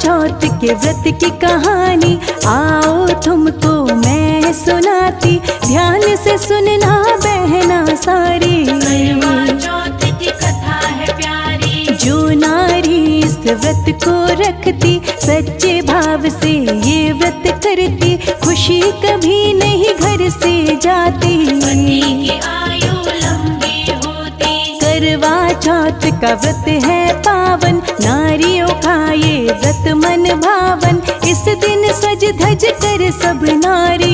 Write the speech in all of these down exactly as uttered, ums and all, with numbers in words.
चौथ के व्रत की कहानी आओ तुमको मैं सुनाती, ध्यान से सुनना बहना सारी। करवा चौथ की कथा है प्यारी, जो नारी इस व्रत को रखती, सच्चे भाव से ये व्रत करती, खुशी कभी नहीं घर से जाती, पति की आयु लंबी होती। करवा चौथ का व्रत है पावन, नारियों का ये व्रत मन भावन। इस दिन सज धज कर सब नारी,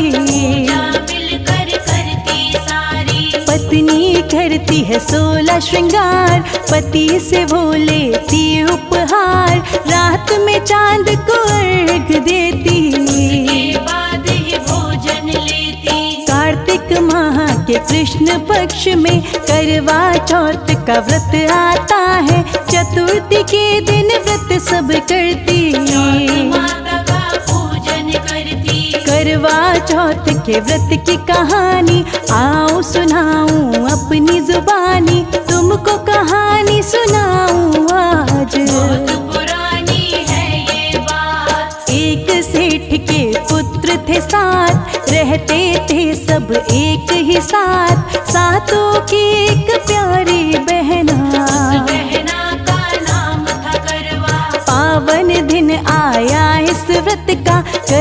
मिलकर करती सारी। पत्नी करती है सोलह श्रृंगार, पति से वो लेती उपहार, रात में चांद को अर्घ देती, उसके बाद ही भोजन लेती। कार्तिक माह के कृष्ण पक्ष में करवा चौथ का व्रत आता है, चतुर्थी के दिन व्रत सब करती, माता का पूजन करती। करवा चौथ के व्रत की कहानी आओ सुनाऊं अपनी जुबानी, तुमको कहानी सुनाऊं आज। बहुत पुरानी है ये बात। एक सेठ के पुत्र थे सात, रहते थे सब एक ही साथ, सातों की एक प्यारी बहना, बहना का नाम था करवा। पावन दिन आया इस व्रत का,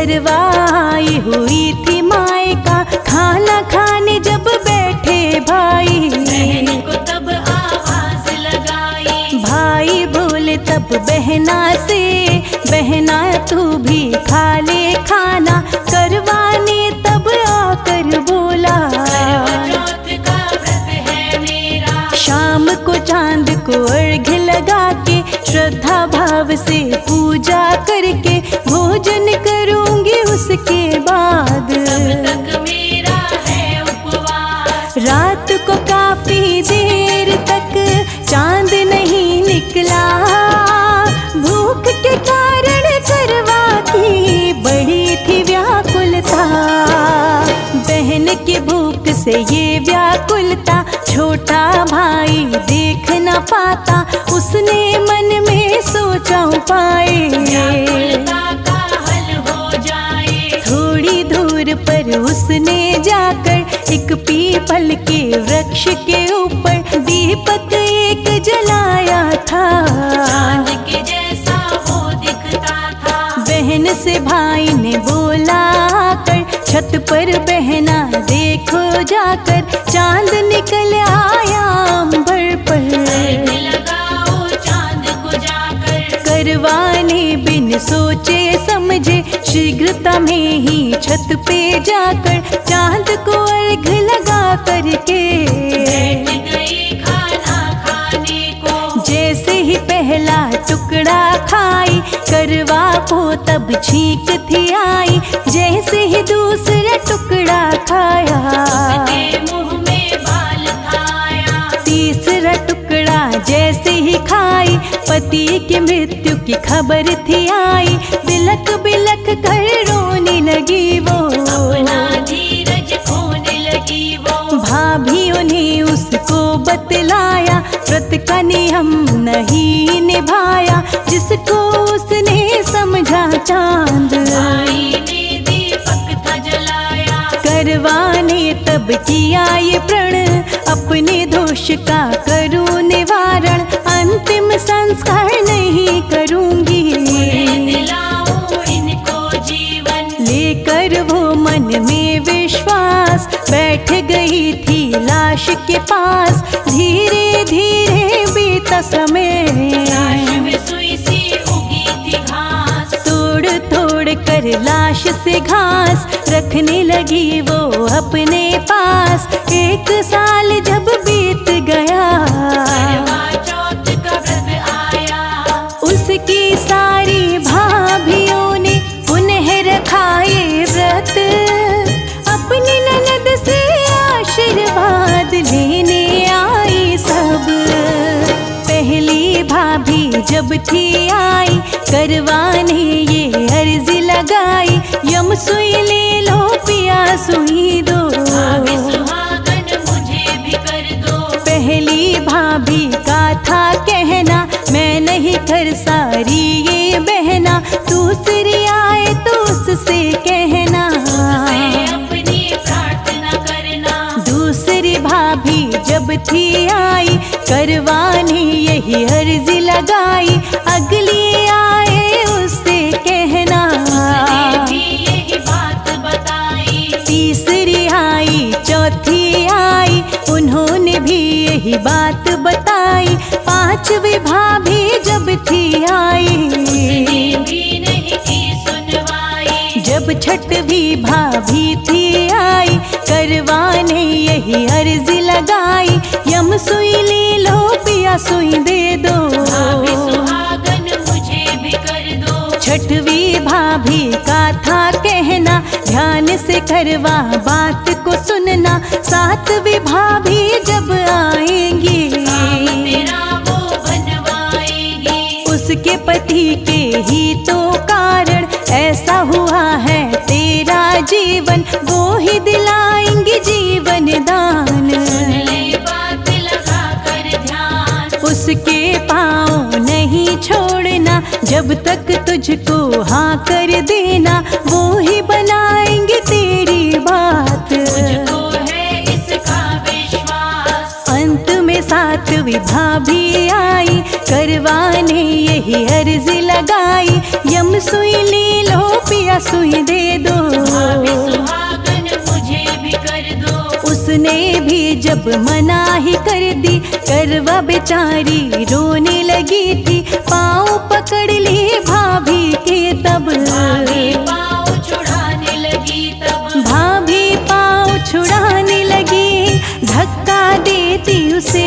करवाई हुई थी माए का, खाना खाने जब बैठे भाई, बहन को तब आवाज लगाई। भाई बोले तब बहना से, बहना तू भी खा ले खाना, करवाने तब आकर बोला, चौथ का व्रत है मेरा। शाम को चांद को अर्घ लगा के, श्रद्धा भाव से पूजा करके, भोजन करूंगी उसके बाद, तब तक मेरा है उपवास। रात को काफी देर तक चांद नहीं निकला, भूख के कारण करवा की बड़ी थी व्याकुलता, बहन की भूख से ये व्याकुलता, छोटा भाई देख न पाता, उसने मन में सोचा उपाय, व्याकुलता का हल हो जाए। थोड़ी दूर पर उसने जाकर एक पीपल के वृक्ष के ऊपर दीपक एक जलाया था, चांद के जैसा वो दिखता था। बहन से भाई ने बोला कर, छत पर बहना देखो जाकर, चांद निकल आया अंबर पर, लगाओ चांद को जाकर। करवाने बिन सोचे समझे, शीघ्रता में ही छत पे जाकर, चांद को अर्घ लगा करके बैठ गई खाना खाने को। जैसे ही पहला टुकड़ा खाई, करवा को तब छींक थी आई, जैसे ही दूसरा टुकड़ा खाया, उसके मुंह में बाल खाया। तीसरा टुकड़ा जैसे ही खाई, पति की मृत्यु की खबर थी आई, बिलक बिलक कर रोने लगी वो, अपना धीरज खोने लगी वो। भाभीओं ने उसको बतलाया, व्रत का नियम नहीं निभाया, जिसको उसने समझा चांद, भाई ने दीपक था जलाया। करवाने तब किया ये प्रण, अपने दोष का करूं निवारण, अंतिम संस्कार नहीं करूंगी, दिलाऊं इनको जीवन। लेकर वो मन में विश्वास, बैठ गई थी लाश के पास, धीरे धीरे बीता समय, लाश में सुई सी उगी थी घास। तोड़ तोड़ कर लाश से घास, रखने लगी वो अपने पास, एक साल जब बीत गया, करवा चौथ का व्रत आया। उसकी सारी भाभीओं ने पुनः रखा ये व्रत, अपनी ननद से आशीर्वाद लेने आई सब, पहली भाभी जब थी आई, करवाने ये अर्जी लगाई, यम सुई ले लो पिया सुई दो, भाभी सुहागन मुझे भी कर दो। पहली भाभी का था कहना, मैं नहीं कर सारी ये बहना, यही बात बताई, पांचवी भाभी जब थी आई, उसने भी नहीं की सुनवाई। जब छठवीं भाभी थी आई, करवाने यही अर्जी लगाई, यम सुई ले लो पिया सुई दे दो, भाभी सुहागन मुझे भी कर दो। छठवीं भाभी का था कहना, ध्यान से करवा बात को सुनना, सातवीं भाभी जब आएंगी, काम तेरा वो बनवाएगी। उसके पति के ही तो कारण ऐसा हुआ है तेरा जीवन, वो ही दिलाएंगे जीवन दान। सुन ले बात लगा कर ध्यान, उसके पाँव नहीं छोड़ना, जब तक तुझको हाँ कर देना, वो ही बनाएंगे तेरी बात। मुझको है इसका विश्वास। अंत में सातवीं भाभी आई, करवाने यही अर्जी लगाई, यम सुई ले लो पिया सुई दे दो, भाभी सुहागन मुझे भी कर दो। उसने भी जब मना ही कर दी, करवा बेचारी रोने लगी थी, पाँव पकड़ ली भाभी के तब, भाभी पाँव छुड़ाने लगी तब, भाभी पाँव छुड़ाने लगी, धक्का देती उसे,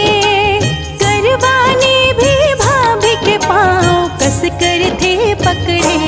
करवाने भी भाभी के पाँव कस कर थे पकड़े,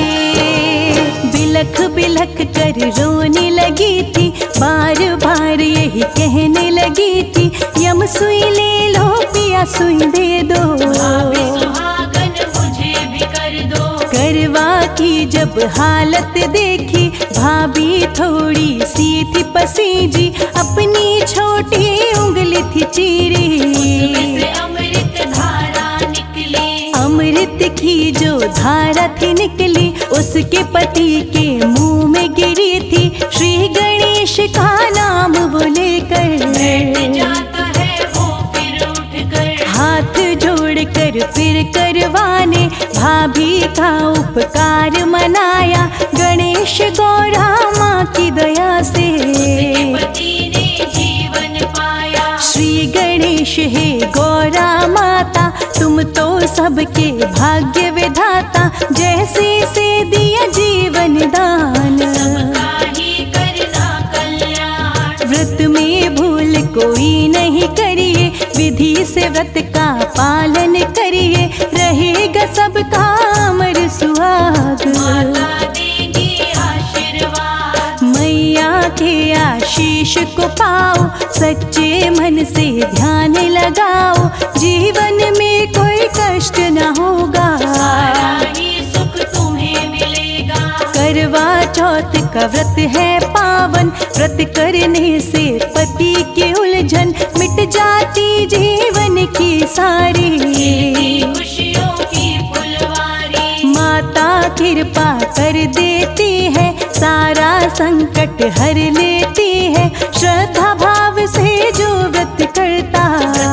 बिलख बिलख कर रोने लगी थी, बार बार यही कहने लगी थी, यम सुई ले लो पिया सुई दे दो, भाभी सुहागन मुझे भी कर दो। करवा की जब हालत देखी, भाभी थोड़ी सी थी पसीजी, अपनी छोटी उंगली थी चीरी, उसमें से अमृत धारा निकली, अमृत की जो धारा थी निकली, उसके पति के मुंह में गिरी थी, श्री गणेश का नाम वो लेकर बैठ जाता है वो फिर उठकर, हाथ जोड़ कर फिर करवाने, भाभी का उपकार मनाया, गणेश गौरा माँ की दया से पति ने जीवन पाया। श्री गणेश है गौरा माता, तुम तो सबके भाग्य विधाता, जैसे से दिया जीवन दान, सबका ही करना कल्याण। व्रत में भूल कोई नहीं करिए, विधि से व्रत का पालन करिए, रहेगा सबका अमर सुहाग, माता देगी आशीर्वाद। मैया के आशीष को पाओ, सच्चे मन से ध्यान लगाओ, जीवन में कोई कष्ट न होगा, सारा ही सुख तुम्हें मिलेगा। करवा चौथ का व्रत है पावन, व्रत करने से पति की उलझन मिट जाती जीवन की सारी, खुशियों की फुलवारी, माता कृपा कर देती है, सारा संकट हर लेती है, श्रद्धा भाव से जो व्रत करता,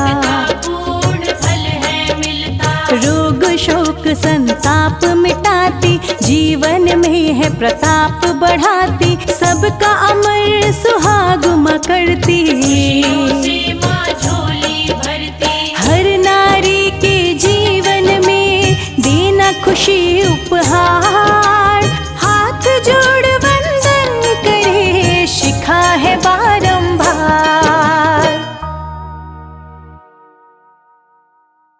पूर्ण फल है मिलता। रोग शोक संताप मिटाती, जीवन में है प्रताप बढ़ाती, सबका अमर सुहाग माँ करती, खुशियों से माँ झोली भरती। हर नारी के जीवन में देना खुशी उपहार,